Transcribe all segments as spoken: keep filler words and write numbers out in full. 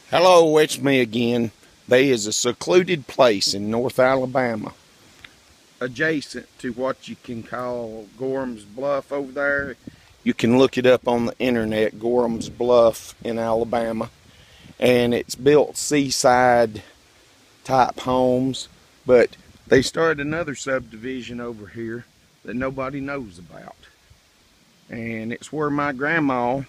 Hello, it's me again. There is a secluded place in North Alabama, adjacent to what you can call Gorham's Bluff over there. You can look it up on the internet, Gorham's Bluff in Alabama. And it's built seaside type homes, but they started another subdivision over here that nobody knows about. And it's where my grandma,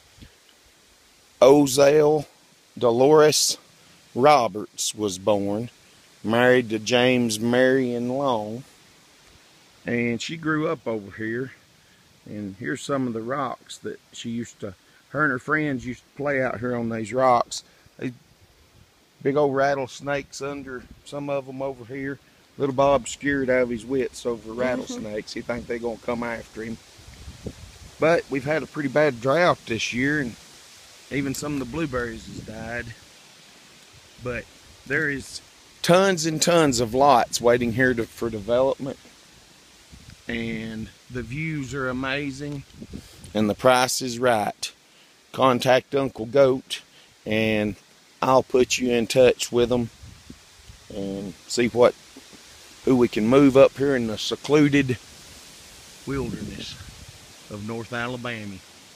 Ozell Deloris Roberts, was born, married to James Marion Long, and she grew up over here. And here's some of the rocks that she used to, her and her friends used to play out here on these rocks. They, big old rattlesnakes under some of them over here. Little Bob scared out of his wits over rattlesnakes. He think they're gonna come after him. But we've had a pretty bad drought this year, and even some of the blueberries has died. But there is tons and tons of lots waiting here to, for development. And the views are amazing. And the price is right. Contact Uncle Goat, and I'll put you in touch with them and see what who we can move up here in the secluded wilderness of North Alabama.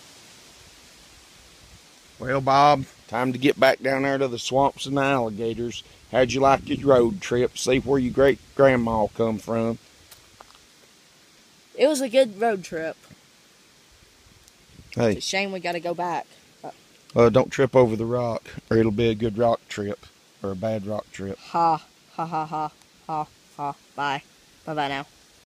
Well, Bob, time to get back down there to the swamps and the alligators. How'd you like your road trip? See where your great grandma come from? It was a good road trip. Hey, It's a shame we got to go back. uh, don't trip over the rock, or it'll be a good rock trip, or a bad rock trip. Ha, ha, ha, ha, ha, ha. Bye. Bye-bye now.